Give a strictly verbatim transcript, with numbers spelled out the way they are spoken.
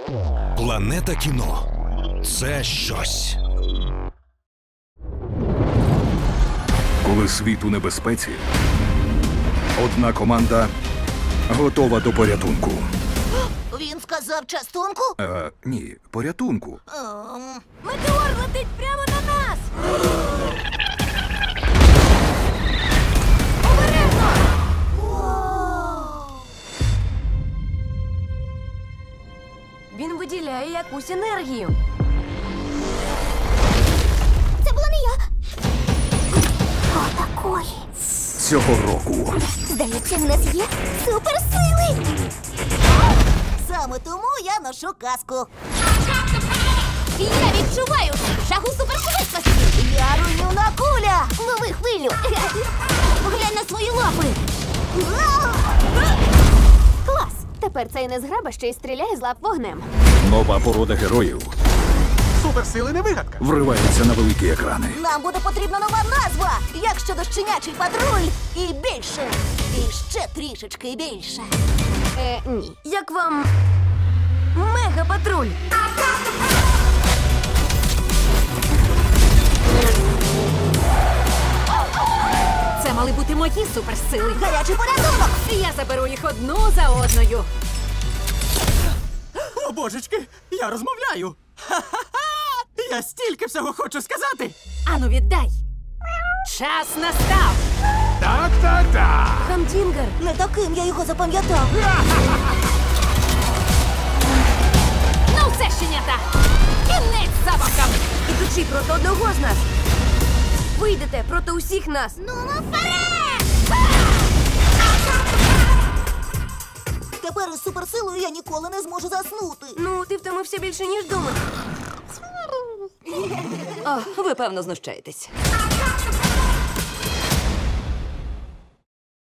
Планета кіно – це щось. Коли світ у небезпеці, одна команда готова до порятунку. Він сказав частунку? Е, ні, порятунку. Ем... Метеор летить прямо на нас! Обережно! Він виділяє якусь енергію. Це була не я. Отакої. Цього року Здається, в нас є суперсили. Саме тому я ношу каску. Я відчуваю шагу супершвидкості! Я руйнівна куля. Лови хвилю. Поглянь на свої лапи! Клас. Тепер цей незграба ще й стріляє з лап вогнем. нова порода героїв Суперсили не вигадка. вривається на великі екрани. Нам буде потрібна нова назва. Як щодо щенячий патруль і більше. І ще трішечки більше. Е, ні. Як вам мега-патруль? Це мали бути мої суперсили. Гарячий порятунок. Я заберу їх одну за одною. О, божечки, я розмовляю. Ха-ха-ха! Я стільки всього хочу сказати. Ану, віддай. Час настав. Так, так, так. Хамдінгер. Не таким я його запам'ятав. Ну все, щенята. Кінець забавкам. Ідучи проти одного з нас, вийдете проти усіх нас. Ну, вперед! Тепер із суперсилою я ніколи не зможу заснути. Ну, ти втомився більше, ніж думав. О, ви, певно, знущаєтесь.